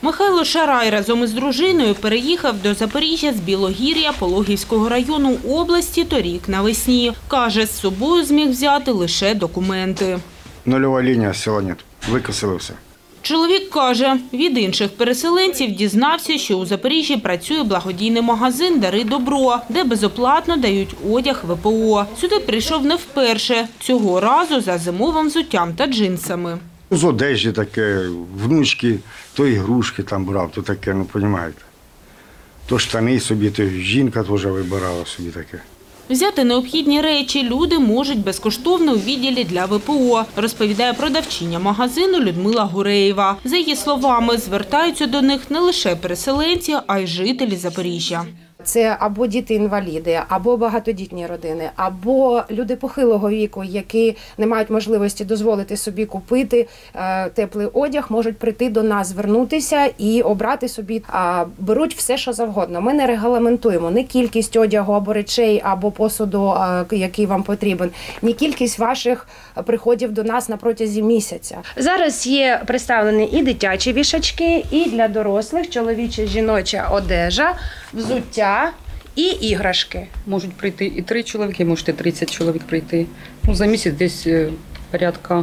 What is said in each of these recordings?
Михайло Шарай разом із дружиною переїхав до Запоріжжя з Білогір'я Пологівського району області торік навесні. Каже, з собою зміг взяти лише документи. Нульова лінія, села нет. Викосили все. Чоловік каже, від інших переселенців дізнався, що у Запоріжжі працює благодійний магазин «Дари добро», де безоплатно дають одяг ВПО. Сюди прийшов не вперше, цього разу за зимовим взуттям та джинсами. З одежі таке, внучки, то ігрушки там брав, то таке, ну, розумієте. То штани собі, то жінка теж вибирала собі таке. Взяти необхідні речі люди можуть безкоштовно у відділі для ВПО, розповідає продавчиня магазину Людмила Гуреєва. За її словами, звертаються до них не лише переселенці, а й жителі Запоріжжя. Це або діти-інваліди, або багатодітні родини, або люди похилого віку, які не мають можливості дозволити собі купити теплий одяг, можуть прийти до нас, звернутися і обрати собі. Беруть все, що завгодно. Ми не регламентуємо ні кількість одягу або речей, або посуду, який вам потрібен, ні кількість ваших приходів до нас на протязі місяця. Зараз є представлені і дитячі вішачки, і для дорослих чоловіча, жіноча одежа, взуття і іграшки. Можуть прийти і 3 чоловіки, можете 30 чоловік прийти. Ну, за місяць десь порядка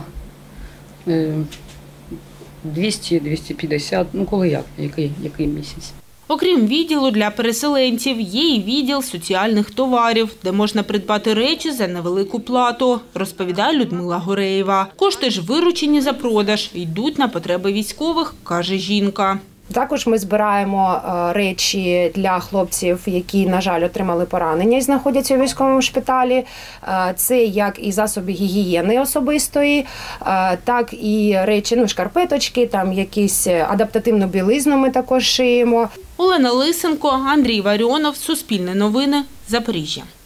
200-250, ну коли як, який місяць. Окрім відділу для переселенців, є і відділ соціальних товарів, де можна придбати речі за невелику плату, розповідає Людмила Гуреєва. Кошти ж виручені за продаж, йдуть на потреби військових, каже жінка. Також ми збираємо речі для хлопців, які, на жаль, отримали поранення і знаходяться у військовому шпиталі. Це як і засоби гігієни особистої, так і речі, шкарпеточки, там якісь адаптативну білизну ми також шиємо. Олена Лисенко, Андрій Варіонов, Суспільне новини, Запоріжжя.